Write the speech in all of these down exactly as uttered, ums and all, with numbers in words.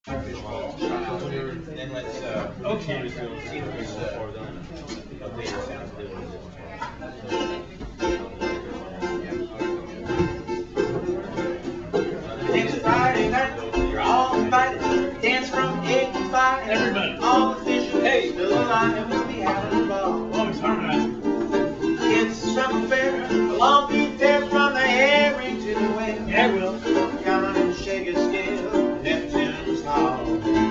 Then let's uh, okay. See if there's uh, updated sounds. It's Friday night, you're all invited. Dance from eight to five. Everybody. All the fish Hey. still alive, and we'll be having a ball. Long time. It's some fair, a long beat there from the herring to the whale. Yeah, Will. Come on and shake a scale, Neptune's Hall.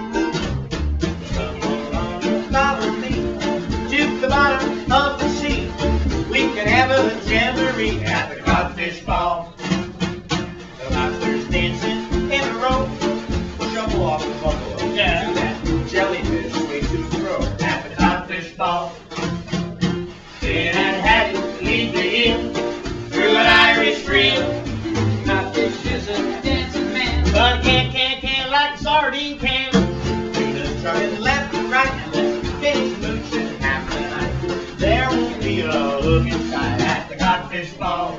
Come on, follow me to the bottom of the sea. We can have a jamboree at the Codfish Ball. The lobsters dancing in a row, shovel off the buffalo. Yeah. Do that jellyfish way to throw at the Codfish Ball. Finn and Hattie lead me in through an Irish reel. Codfish is a dancing man, but can't, can't, can't like sardine can. Tuna's trucking left and right, and let the fish mooching half the night. There won't be a look inside at the Codfish Ball.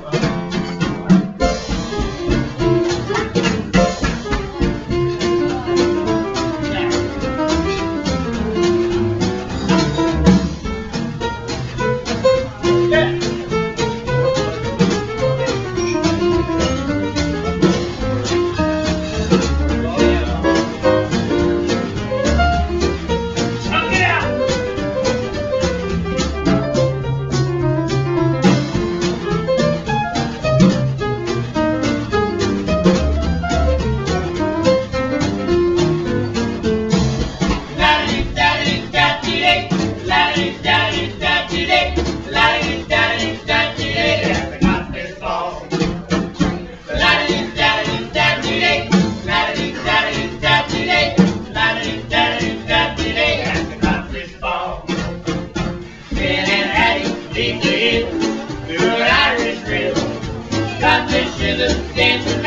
Codfish is a dancing